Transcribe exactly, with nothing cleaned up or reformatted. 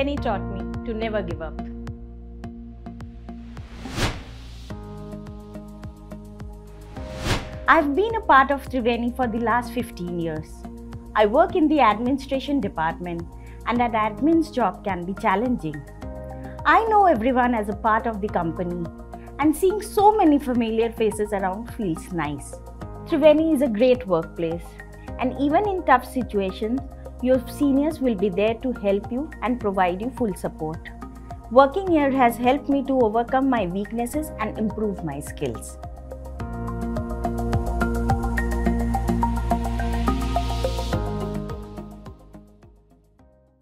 Triveni taught me to never give up. I've been a part of Triveni for the last fifteen years. I work in the administration department, and that admin's job can be challenging. I know everyone as a part of the company, and seeing so many familiar faces around feels nice. Triveni is a great workplace, and even in tough situations, your seniors will be there to help you and provide you full support. Working here has helped me to overcome my weaknesses and improve my skills.